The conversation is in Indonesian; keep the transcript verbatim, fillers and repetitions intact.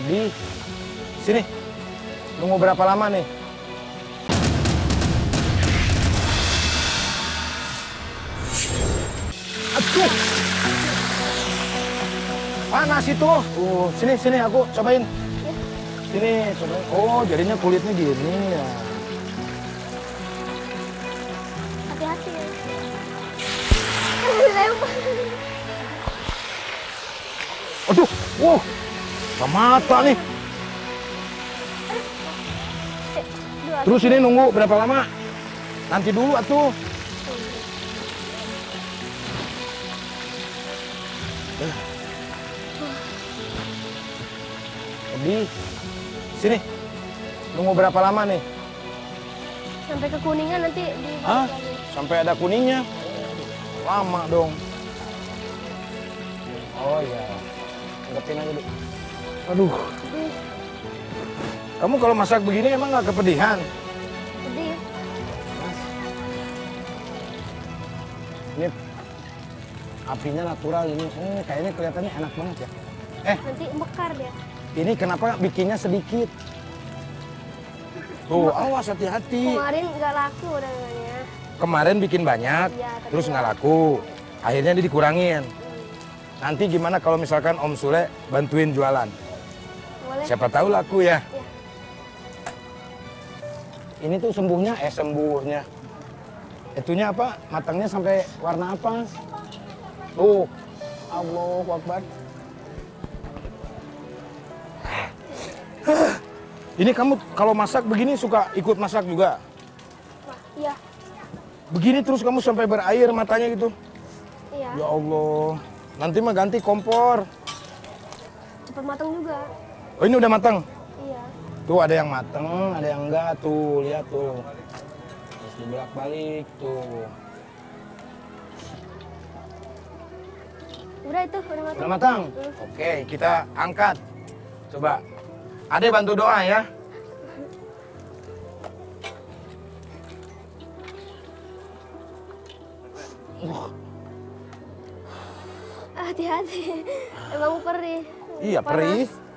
Di sini. Nunggu berapa lama nih? Aduh. Panas itu. Uh, sini sini aku cobain. Sini cobain. Oh, jadinya kulitnya gini ya. Hati-hati ya. Aduh, wow, ke mata nih. Terus ini nunggu berapa lama? Nanti dulu atuh. Di sini. Nunggu berapa lama nih? Sampai kekuningan nanti di Hah? Sampai ada kuningnya? Lama dong. Oh iya. Anggapin aja dulu. Aduh. Kamu kalau masak begini emang nggak kepedihan? Pedih. Ini apinya natural ini. Hmm, kayaknya kelihatannya enak banget ya. Eh, Nanti mekar dia. ini kenapa bikinnya sedikit? Tuh, awas hati-hati. Kemarin nggak laku dagangannya. Kemarin bikin banyak, Iya, tapi terus nggak nggak laku. Akhirnya dia dikurangin. Nanti gimana kalau misalkan Om Sule bantuin jualan? Boleh. Siapa tahu laku ya. Iya. Ini tuh sembuhnya, eh sembuhnya. Itunya apa? Matangnya sampai warna apa? Tuh, Allahu Akbar. Ini kamu kalau masak begini suka ikut masak juga? Wah, iya. Begini terus kamu sampai berair matanya gitu? Iya. Ya Allah. Nanti mah ganti kompor. Cepat matang juga. Oh ini udah matang? Iya. Tuh ada yang matang, ada yang enggak tuh. Lihat tuh. Terus dibolak-balik tuh. Udah itu, udah matang. Udah matang? Hmm. Oke, kita angkat. Coba. Ade bantu doa ya. Uh. Hati-hati. Emang perih. Iya, Panas. perih.